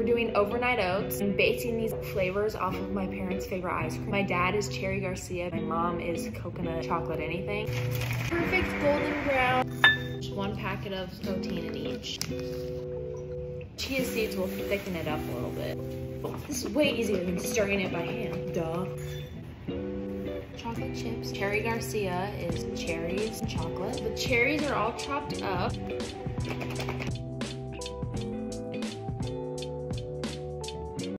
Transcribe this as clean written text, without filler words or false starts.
doing overnight oats. I'm basing these flavors off of my parents' favorite ice cream. My dad is cherry Garcia. My mom is coconut chocolate anything. Perfect golden brown. Just 1 packet of protein in each. Chia seeds will thicken it up a little bit. This is way easier than stirring it by hand. Duh. Chocolate chips. Cherry Garcia is cherries and chocolate. The cherries are all chopped up.